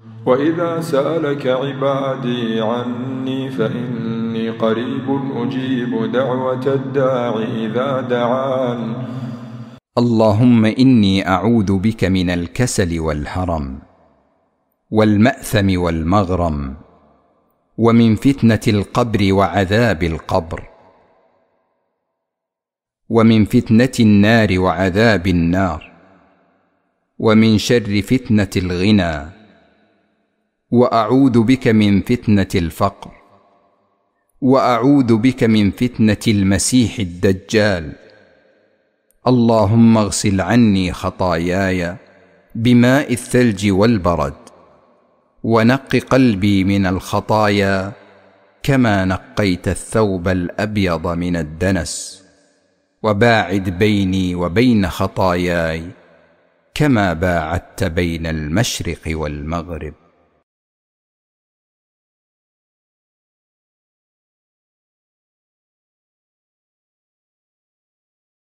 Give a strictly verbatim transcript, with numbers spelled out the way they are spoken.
وإذا سألك عبادي عني فإني قريب أجيب دعوة الداع إذا دعان. اللهم إني أعوذ بك من الكسل والهرم والمأثم والمغرم ومن فتنة القبر وعذاب القبر ومن فتنة النار وعذاب النار ومن شر فتنة الغنى، وأعوذ بك من فتنة الفقر، وأعوذ بك من فتنة المسيح الدجال. اللهم اغسل عني خطاياي بماء الثلج والبرد، ونق قلبي من الخطايا كما نقيت الثوب الأبيض من الدنس، وباعد بيني وبين خطاياي كما باعدت بين المشرق والمغرب.